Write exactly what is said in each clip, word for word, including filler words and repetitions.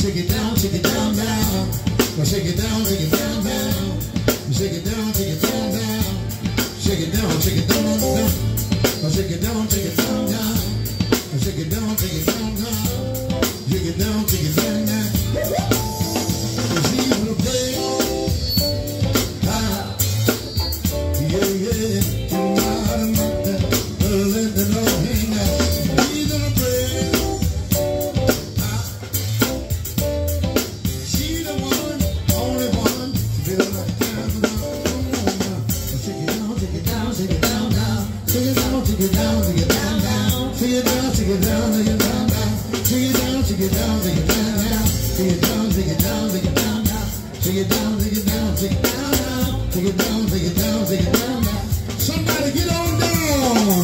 shake it down, shake it down, down. Well, shake it down, shake it down, down. Shake it down, shake it down, down. Shake it down, shake it down, down. Well, shake it down, shake it down, down. Well, shake it down, shake it down, down. Shake it down, shake it down, down. Cause he's gonna play. Ah, yeah, yeah. You gotta make that, let the Lord hang out. He's gonna play. Ah, she's the one, only one. She feel like time for now. Shake it down, shake it down, shake it down, down. Shake it down, shake it down, shake it down, down. Shake it down, shake it down, shake it down, down. Shake it down, shake it down, shake it down, down. Shake it down, shake it down, shake it down, down. Shake it down, shake it down, shake it down, down. Shake it down, shake it down, shake it down, down. Somebody get on down.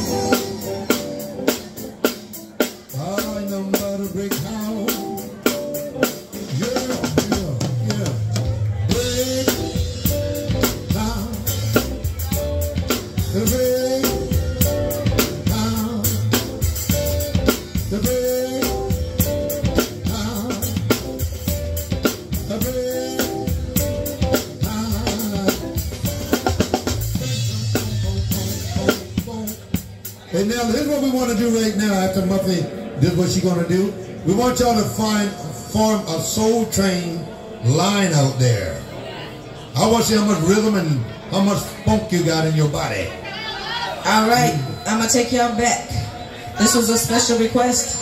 I know how to break down. Yeah, yeah, yeah. Break down. The break down. The break down. The break down. Hey, now this is what we want to do right now after Muffy did what she's going to do. We want y'all to find, form a Soul Train line out there. I want to see how much rhythm and how much funk you got in your body. All right, I'm gonna take y'all back. This was a special request.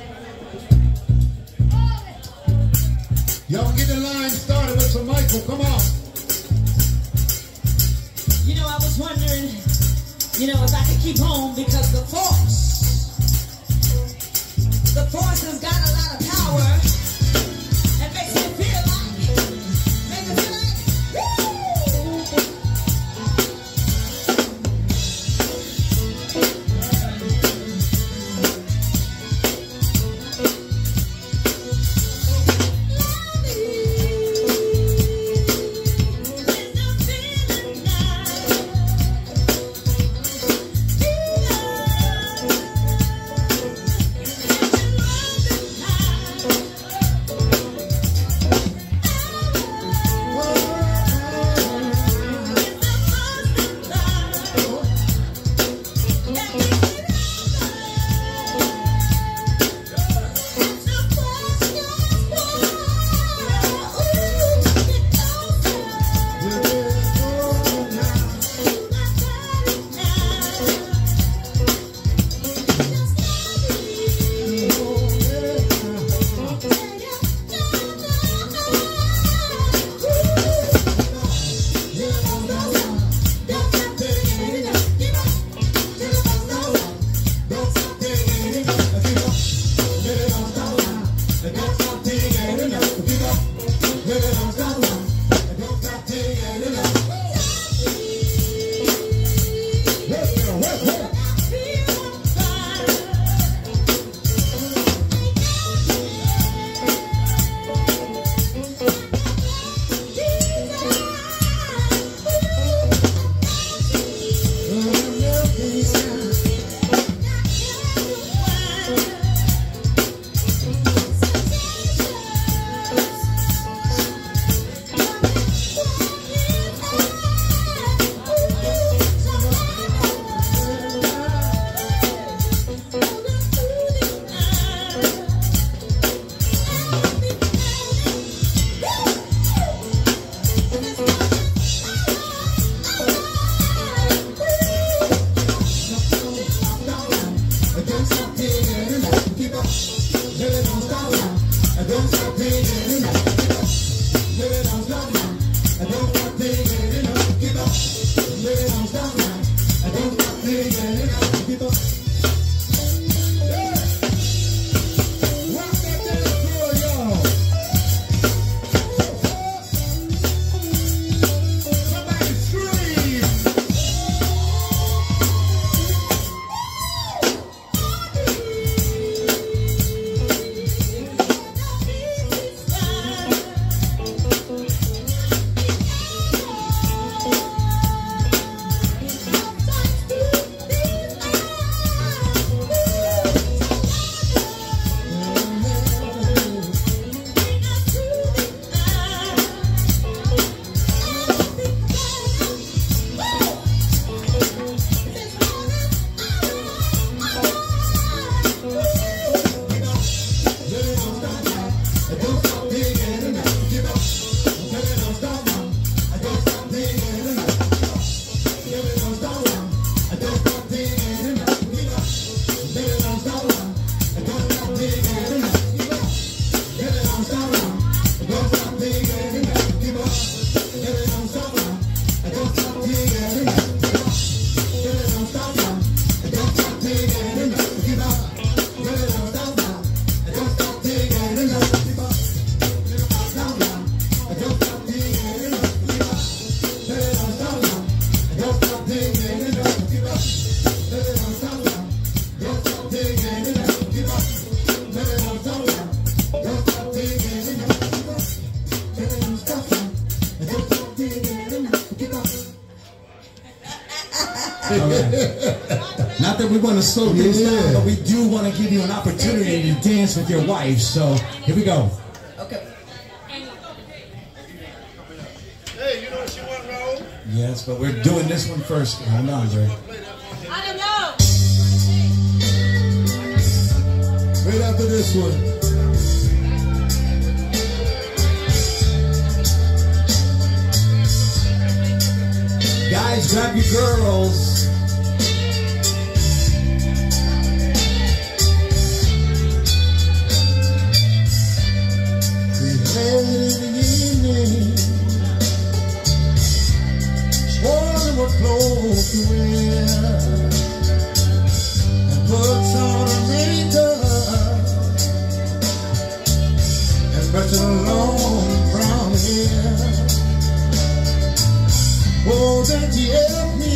Y'all get the line started with some Michael. Come on. You know, I was wondering, you know, if I could keep home because the force, the force has got a lot of power and makes me feel like, makes me feel like, Not that we want to slow things Yeah. down, but we do want to give you an opportunity to dance with your wife. So here we go. Okay. Hey, you know what she want, Raul? Yes, but we're doing this one first. Hold on, Ray. I don't know. Right after this one. Guys, grab your girls. We had in the evening, swore were close to wear, and puts on her makeup, and brushes her long brown hair. Oh, that she helped me.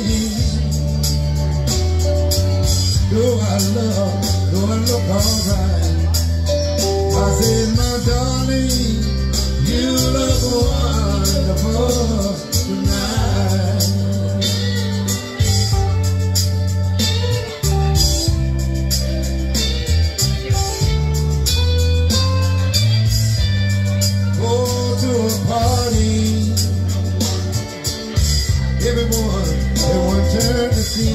Do I love, do I look alright? I said, my darling, you look wonderful tonight. Go to a party, everyone, everyone turn to see.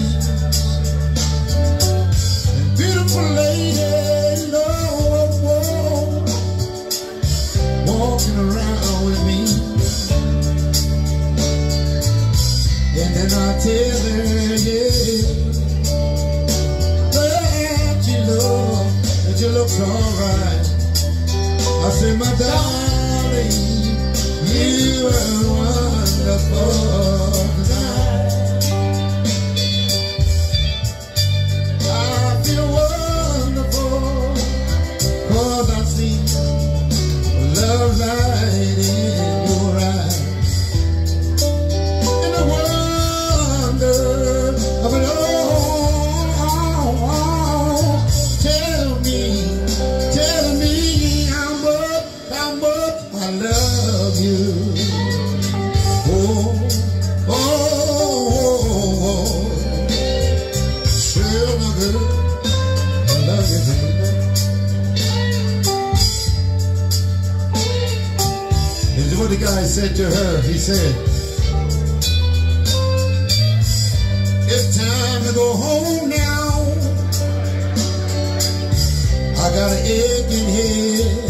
And beautiful lady, no one walking around with me. And then I tell her, yeah, that you look, that you look alright. I say, my darling, you are wonderful tonight. I feel wonderful, 'cause I see love light in your eyes, and the wonder of it all. Tell me, tell me how much, how much I love you. Oh, oh, oh, oh. Sure, my girl, I love you, baby. This is what the guy said to her. He said, it's time to go home now. I got an aching head.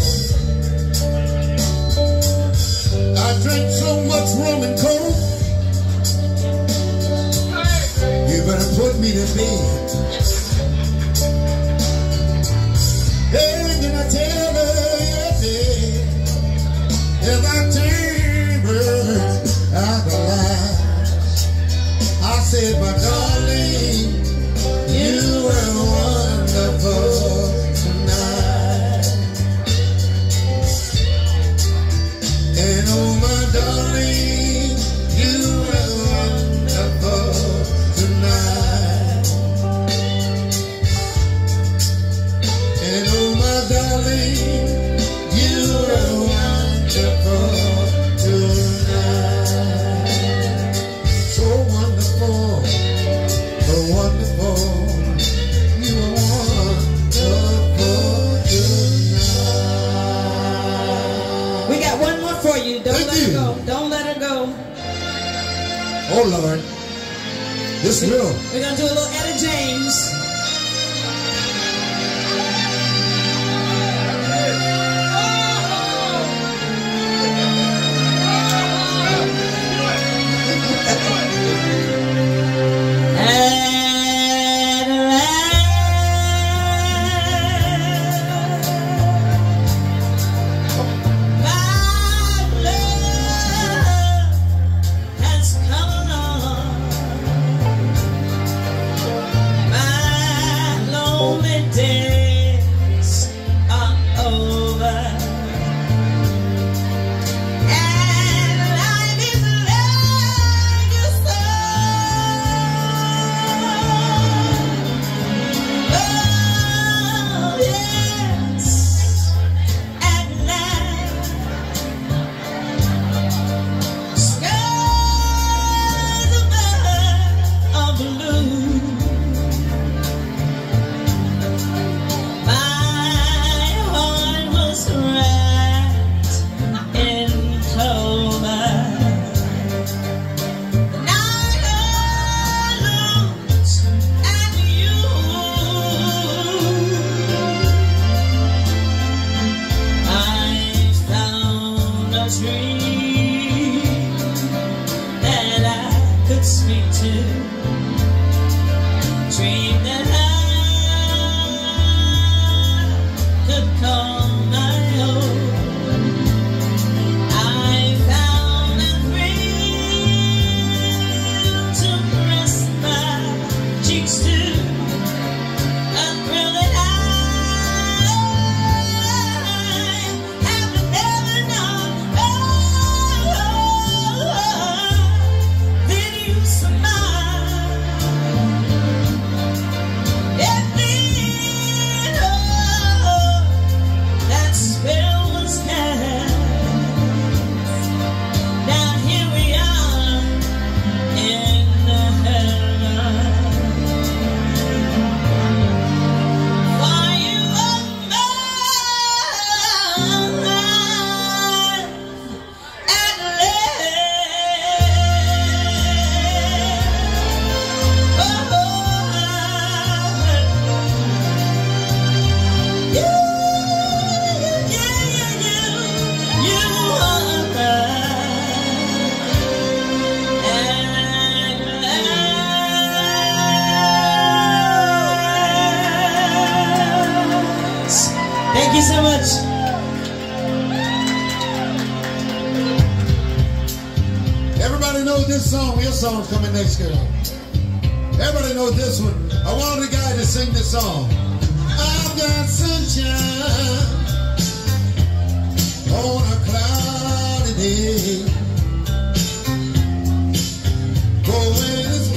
I drank so much rum and coke. You better put me to bed. Hey, can I tell her, yeah, yeah. If I turn out the light, I said, my darling, you were wonderful tonight. And oh, my darling, you were wonderful tonight. And oh, my darling, you were wonderful tonight. So wonderful, so wonderful. You were wonderful tonight. We got one more for you. Don't Thank let you. her go. Don't let her go. Oh Lord, this will. We're gonna do a little Etta James. At last, my love has come along. My could speak to, dream that I could call my own. I found a thrill to press my cheeks to, a thrill that I have never known. Oh, oh, oh. Then you smile, and then, oh, that spell was cast. Now here we are in the heaven. For you are mine at last. Oh, you, you, you, you are mine at last. Thank you so much. Everybody knows this song. Your song's coming next, girl. Everybody knows this one. I want the guy to sing this song. I've got sunshine on a cloudy day. Going as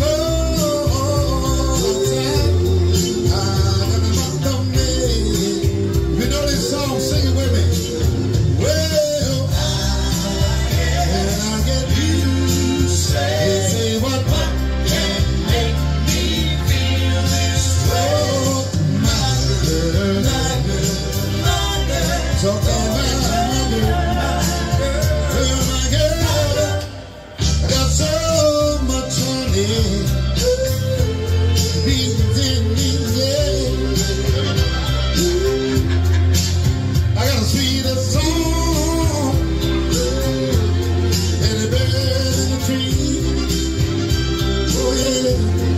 cold outside. I got a month of May. You know this song, sing it with me. Well, and I get you say, say what can make me feel this way. My girl, my girl, my girl. Talk about my girl, girl, my girl. I got so much money, beans in me, yeah. I got a sweeter song and a bird in the tree. Oh yeah.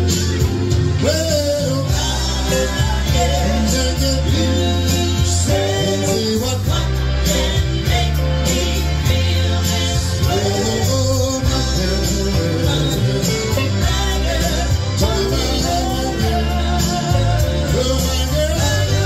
Well, I can get you say, say what can make me feel this way. Oh, my girl, my girl, talk about my girl, oh, my girl.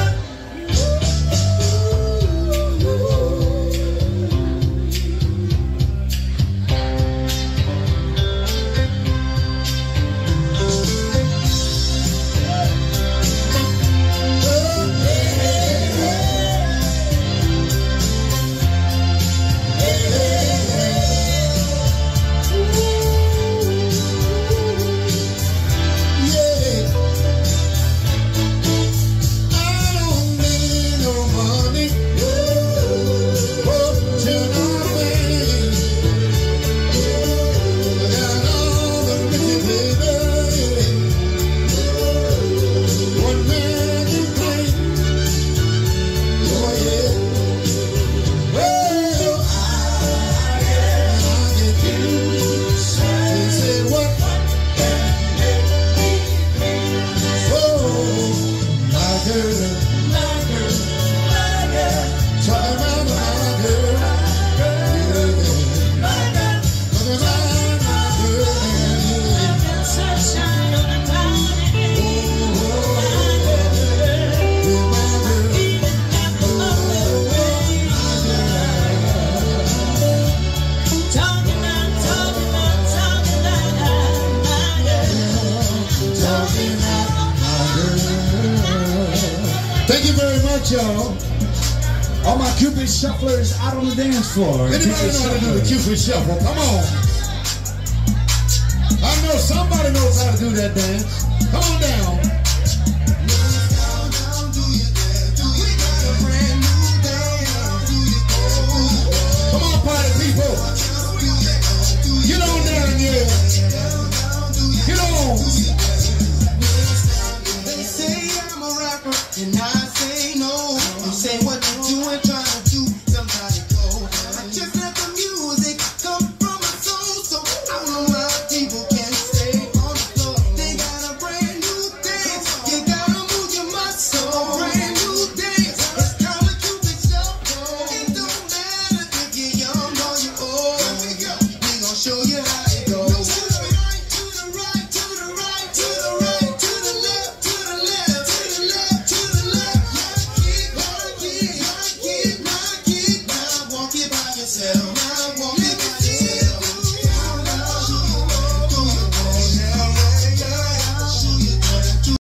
Thank you very much, y'all. All my Cupid shufflers out on the dance floor. Anybody know how to do the Cupid shuffle? Come on. I know somebody knows how to do that dance. Come on down.